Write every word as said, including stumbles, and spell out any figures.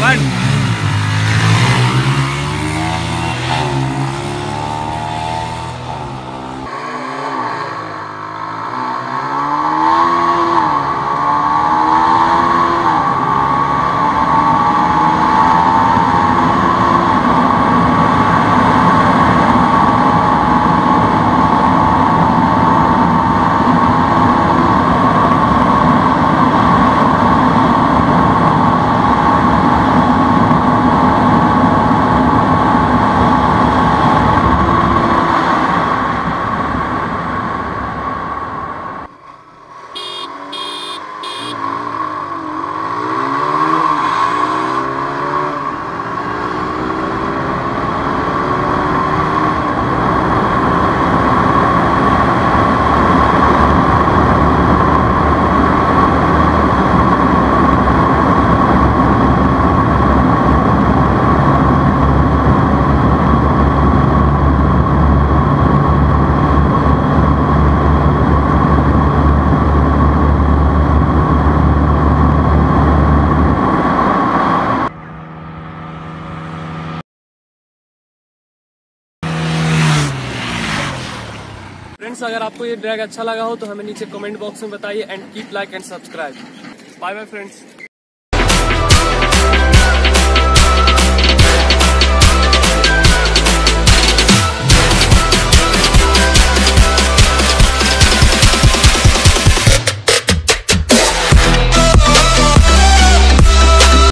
One. Friends, अगर आपको ये ड्रैग अच्छा लगा हो तो हमें नीचे कमेंट बॉक्स में बताइए and keep like and subscribe. Bye bye friends.